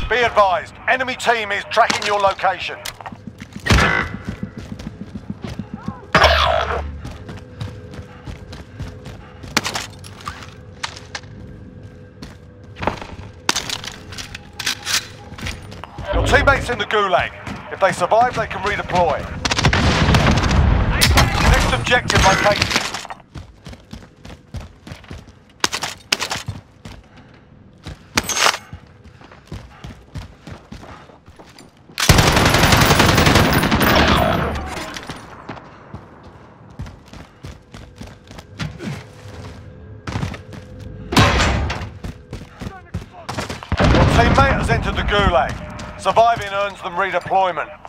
Be advised, enemy team is tracking your location. Your teammates in the gulag. If they survive, they can redeploy. Next objective located. Your teammate has entered the gulag. Surviving earns them redeployment.